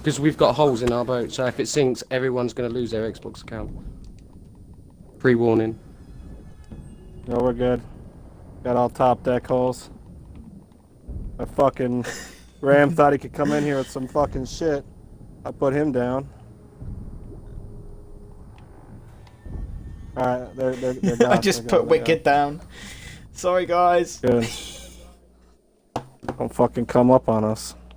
Because we've got holes in our boat, so if it sinks, everyone's going to lose their Xbox account. Pre-warning. No, we're good. Got all top deck holes. A fucking Ram thought he could come in here with some fucking shit. I put him down. Alright, they're gone. I just put Wicked down. Sorry, guys. Good. Don't fucking come up on us.